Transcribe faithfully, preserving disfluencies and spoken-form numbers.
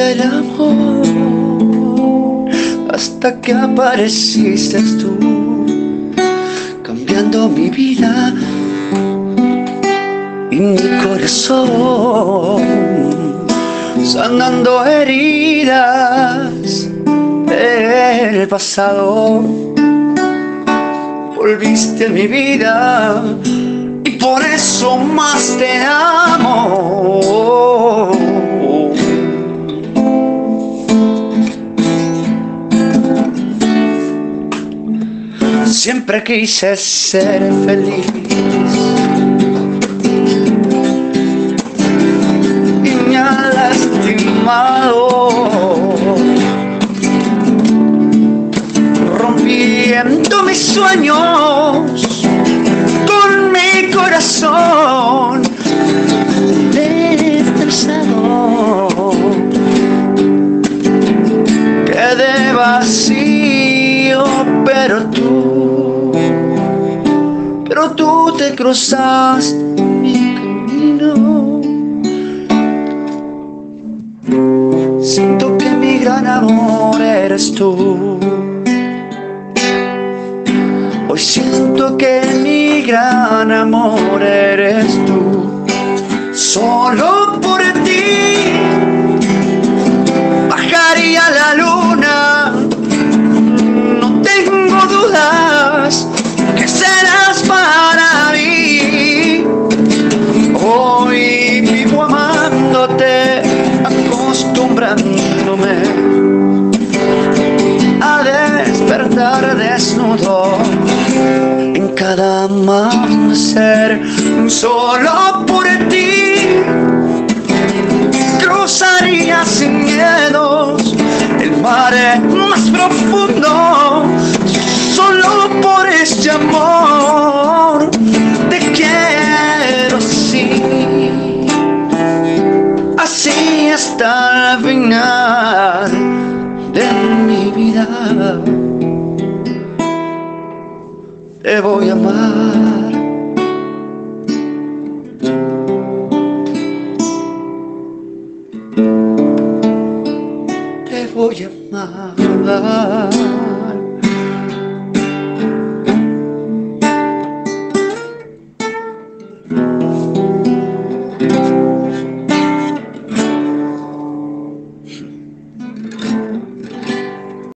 del amor hasta que apareciste tú, cambiando mi vida y mi corazón, sanando heridas del pasado. Volviste a mi vida y por eso más te amo. Siempre quise ser feliz y me ha lastimado, rompiendo mis sueños con mi corazón destrozado. Quedé vacío, pero tú, pero tú te cruzaste mi camino. Siento que mi gran amor eres tú. Hoy siento que mi gran amor eres tú. Solo por ti bajaría la luna. No tengo dudas que serás para mí. Hoy vivo amándote, acostumbrándome a despertar desnudo en cada amanecer. Solo por ti cruzaría sin miedos el mar más profundo. Solo por este amor te quiero así, así hasta el final de mi vida. Te voy a amar, te voy a amar.